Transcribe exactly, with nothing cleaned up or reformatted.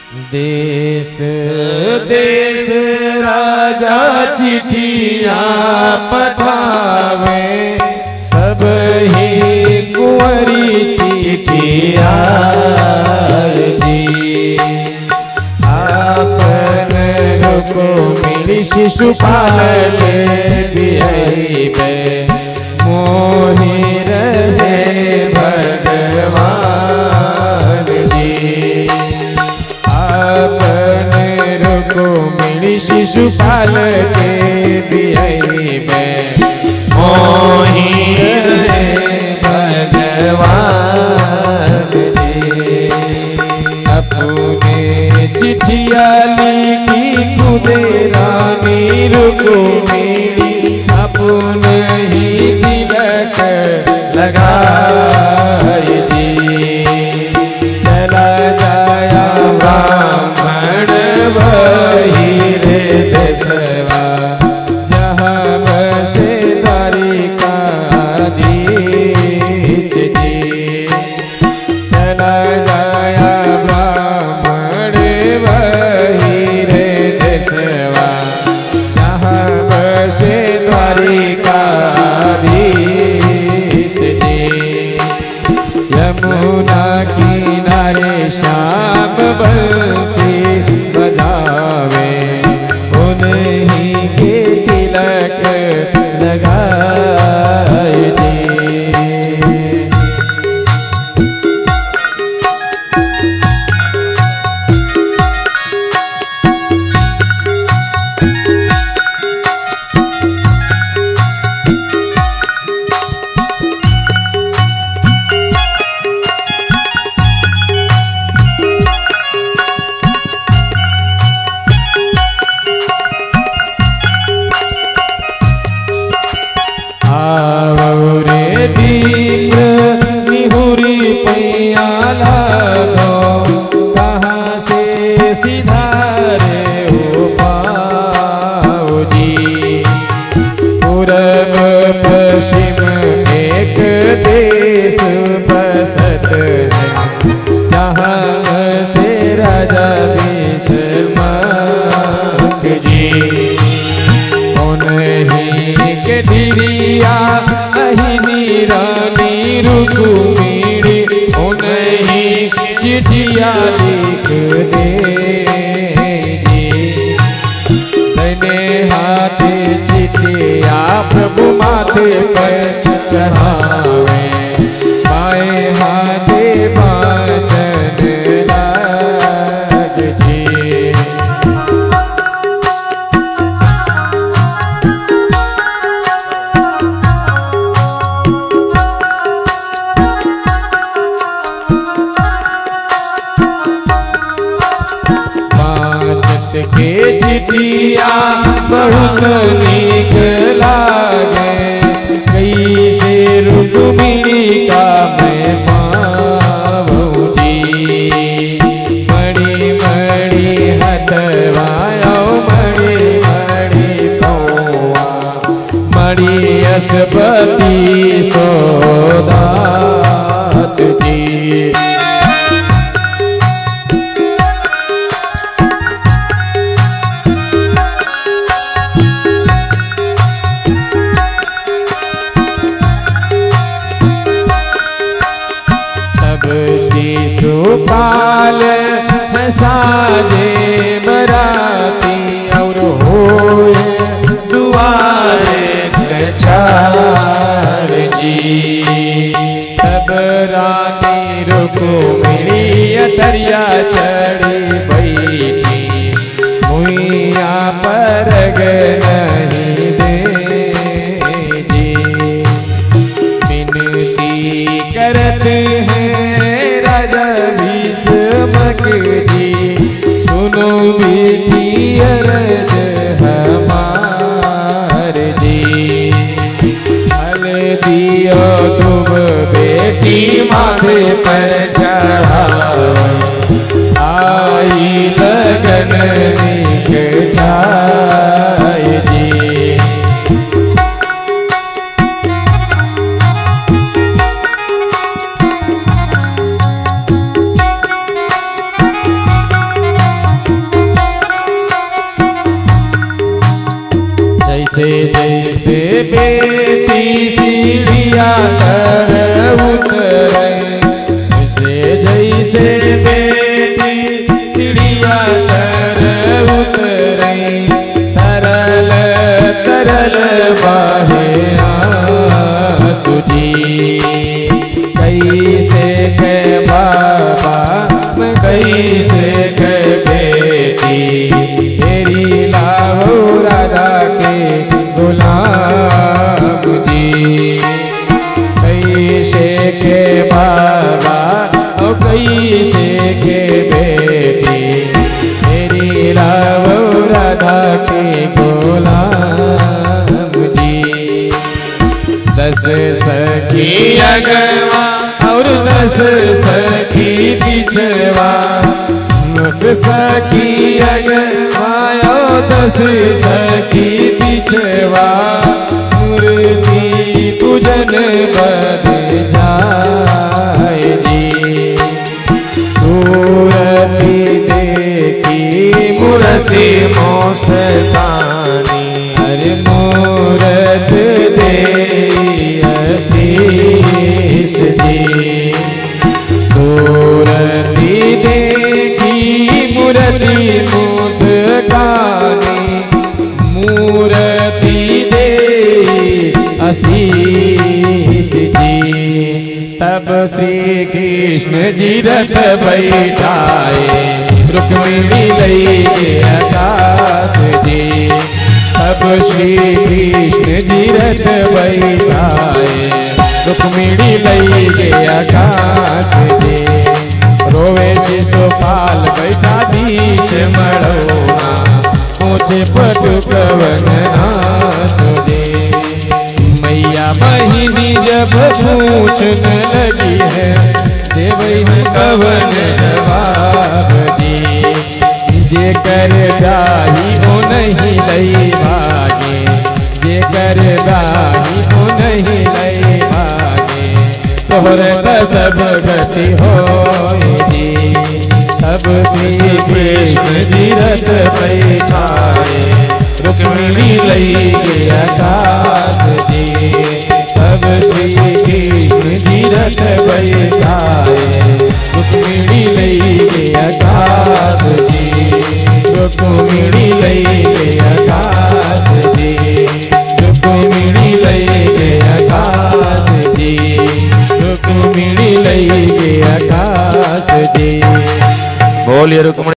देश देश राजा चिट्ठियाँ पठावे, सब ही कुंवरी चिट्ठियाँ जी। आपन को मिली शिशुपाल बिहारी में, मोहि रहे भगवान जी। आपन को मिली शिशुपाल के बिहारी में, मोहि रहे भगवान जी। अपने चिट्ठिया लिखी खुदे रानी रुक्मिणी, अपने ही तिलक लगाए जी। चला जाया ब्राह्मण वही रे देशवा, जहाँ बसे द्वारिकाधीश जी। चला जाया ब्राह्मण वही रे देशवा, जहाँ बसे द्वारिकाधीश जी। यमुना किनारे श्याम बंसी बजावे, उन्हीं के तिलक लगाए जी। निहुरी पैया लागो, कहाँ से सिधारे हो पाओ जी। पूरब पश्चिम एक देश बसत है, जहाँ से राजा विश्रमक जी। उन्हीं के ढिरिया अहिनी रानी रुक्मिणी, उन्हीं चिट्ठिया लिख दे जी। मैंने हाथे चिट्ठिया प्रभु माथे पर चढ़ावे, बाएं हाथे वाचन लाग जी। के चिट्ठिया बहुत नीक लागे, कैसे रुक्मिणी का मैं पाऊँ जी। मणि मणि हथवायो, मणि मणि पौआ, मणि अस्पति सौदात जी। शिशुपाल साजे बराती, और होए दुआरे छाड़ जी। तब रानी रुक्मिणी अटरिया चढ़ी बैठी, भुइया पर नहीं दे जी। विनती करत हैं राजा विश्रमक जी, सुनो बेटी अरज हमार जी। फल दियो तुम बेटी माथे पर चढ़ाओ, आई लगन निक जाए जी। मेरी लावो राधा के गुलाम जी। दस सखी अगवा और दस सखी पिछवा, दस सखी अगवा और दस सखी पिछवा, मूर्ति पूजन बद जाए जी। सूरती देखी मूर्ति मोसतानी, अरे मूरत दे आशीष जी। सूरती देखी मूर्ति मोसतानी, मूर्ति दे आशीष जी। तब श्री कृष्ण जी रथ बैठाए, रुक्मिणी लई के आकाश जी। तब श्री कृष्ण जी रथ बैठाए, रुक्मिणी लई के आकाश जी। रोवे शिशुपाल बैठा बीच मड़ौना, ऊंचे पटुकवन नाथ जी। मैया महीनी जब पूछने लगी है, देवई कवन जवाब जी। जे कर दाही हो नहीं लई भागे, जे कर दाही हो नहीं लई भागे, तोहर सब गति हो जी। तब श्री कृष्ण जी रथ बैठाए, रुक्मिणी लई के आकाश जी। तब श्री कृष्ण जी रथ बैठाए, रुक्मिणी लई के आकाश जी। रुक्मिणी लई के आकाश जी, रुक्मिणी लई के आकाश जी, रुक्मिणी लई के आकाश जी। बोलिए रुक्मिणी।